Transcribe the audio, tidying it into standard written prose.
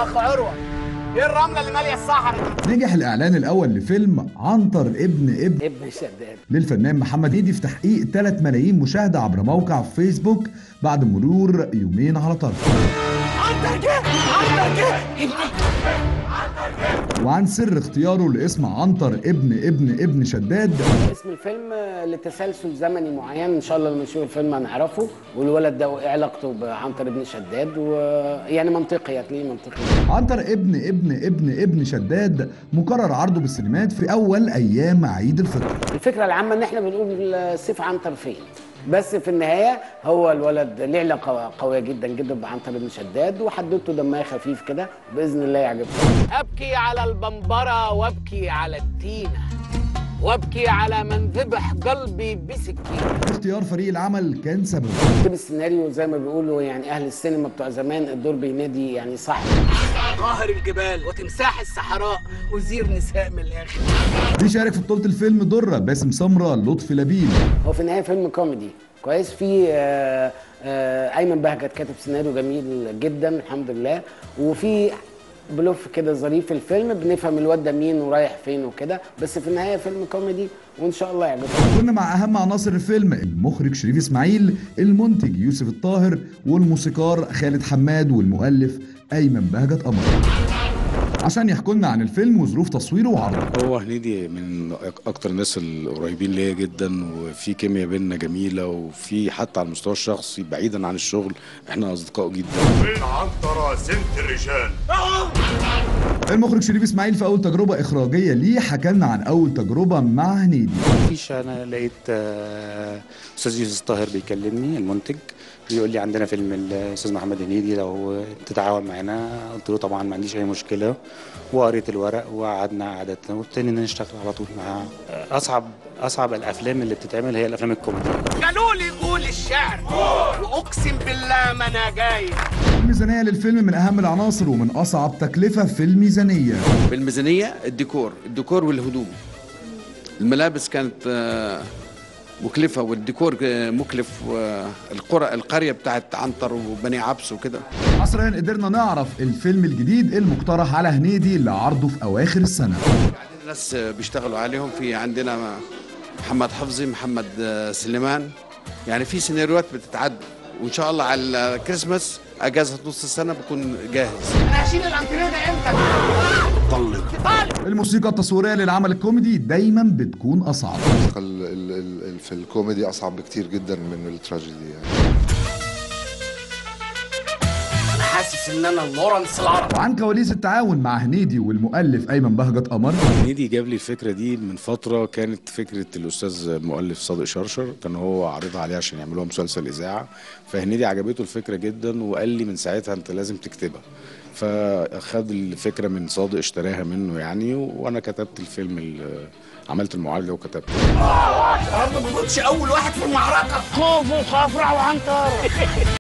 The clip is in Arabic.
يا اخ عروه، ايه الرمله اللي ماليه الصحراء دي؟ نجح الإعلان الأول لفيلم عنتر ابن شداد للفنان محمد هنيدي في تحقيق 3 ملايين مشاهدة عبر موقع فيسبوك بعد مرور يومين على طرفه. عنتر جه وعن سر اختياره لاسم عنتر ابن شداد. اسم الفيلم لتسلسل زمني معين، ان شاء الله لما نشوف الفيلم هنعرفه، والولد ده ايه علاقته بعنتر ابن شداد، ويعني منطقي، هتلاقيه منطقي. عنتر ابن شداد مقرر عرضه بالسينمات في أول أيام عيد الفطر. الفكره العامه ان احنا بنقول سيف عنتر فين، بس في النهايه هو الولد ليه علاقه قويه جدا جدا بعنتر بن شداد، وحدوته دمها خفيف كده، باذن الله يعجبكم. ابكي على البنبره وابكي على التينه وابكي على من ذبح قلبي بسكينه. اختيار فريق العمل كان سبب. كتب السيناريو زي ما بيقولوا يعني اهل السينما بتوع زمان، الدور بينادي يعني صح. قاهر الجبال وتمساح الصحراء وزير نساء من الاخر. بيشارك في بطولة الفيلم درة باسم سمرة لطفي لبيب. هو في النهايه فيلم كوميدي كويس، في ايمن بهجت كاتب سيناريو جميل جدا الحمد لله، وفي بلوف كده ظريف في الفيلم، بنفهم الواد ده مين ورايح فين وكده، بس في النهايه فيلم كوميدي وان شاء الله يعجبكم. كنا مع اهم عناصر الفيلم: المخرج شريف اسماعيل، المنتج يوسف الطاهر، والموسيقار خالد حماد، والمؤلف ايمن بهجت قمر، عشان يحكوا لنا عن الفيلم وظروف تصويره وعرضه. هو هنيدي من اكتر الناس القريبين ليا جدا، وفي كيمياء بيننا جميله، وفي حتى على المستوى الشخصي بعيدا عن الشغل احنا اصدقاء جدا. فين عنترة سنت الرجال؟ المخرج شريف اسماعيل في اول تجربه اخراجيه ليه حكى لنا عن اول تجربه مع هنيدي. مفيش، انا لقيت استاذ يوسف الطاهر بيكلمني المنتج، بيقول لي عندنا فيلم الاستاذ محمد هنيدي لو تتعاون معانا. قلت له طبعا ما عنديش اي مشكله، وقريت الورق وقعدنا قعدتنا وابتدينا نشتغل على طول معاه. اصعب الافلام اللي بتتعمل هي الافلام الكوميدي. قالوا لي قول الشعر واقسم بالله ما انا جاي. الميزانيه للفيلم من اهم العناصر ومن اصعب تكلفه في الميزانيه. بالميزانيه الديكور والهدوم. الملابس كانت مكلفه، والديكور مكلف، القريه بتاعت عنتر وبني عبس وكده. حصريا قدرنا نعرف الفيلم الجديد المقترح على هنيدي لعرضه في اواخر السنه. عندنا ناس بيشتغلوا عليهم، في عندنا محمد حفظي، محمد سليمان، يعني في سيناريوهات بتتعد، وان شاء الله على الكريسماس اجازه نص السنه بكون جاهز. انا هشيل الانتريه ده امتى؟ الموسيقى التصويريه للعمل الكوميدي دايما بتكون اصعب. في الكوميدي اصعب بكتير جدا من التراجيدي يعني. انا حاسس ان انا لورنس العرب. وعن كواليس التعاون مع هنيدي والمؤلف ايمن بهجت قمر. هنيدي جاب لي الفكره دي من فتره، كانت فكره الاستاذ المؤلف صادق شرشر، كان هو عارضها عليه عشان يعملوها مسلسل اذاعه، فهنيدي عجبته الفكره جدا وقال لي من ساعتها انت لازم تكتبها، فاخد الفكره من صادق، اشتراها منه يعني، وانا كتبت الفيلم، عملت المعالجه وكتبت. يا رب ما تموتش اول واحد في المعركه. خوف وخفرع وعنتر.